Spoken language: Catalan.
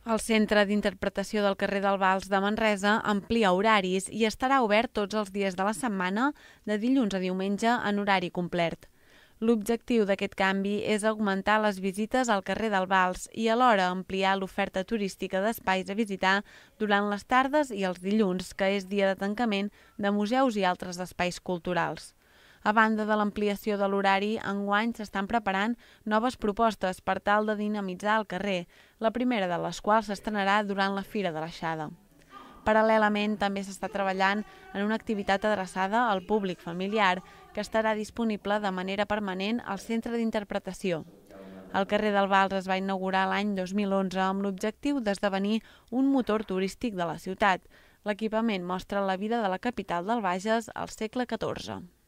El Centre d'Interpretació del carrer del Vals de Manresa amplia horaris i estarà obert tots els dies de la setmana, de dilluns a diumenge, en horari complet. L'objectiu d'aquest canvi és augmentar les visites al carrer del Vals i alhora ampliar l'oferta turística d'espais a visitar durant les tardes i els dilluns, que és dia de tancament de museus i altres espais culturals. A banda de l'ampliació de l'horari, enguany s'estan preparant noves propostes per tal de dinamitzar el carrer, la primera de les quals s'estrenarà durant la Fira de l'Aixada. Paral·lelament, també s'està treballant en una activitat adreçada al públic familiar que estarà disponible de manera permanent al Centre d'Interpretació. El carrer del Vals es va inaugurar l'any 2011 amb l'objectiu d'esdevenir un motor turístic de la ciutat. L'equipament mostra la vida de la capital del Bages al segle XIV.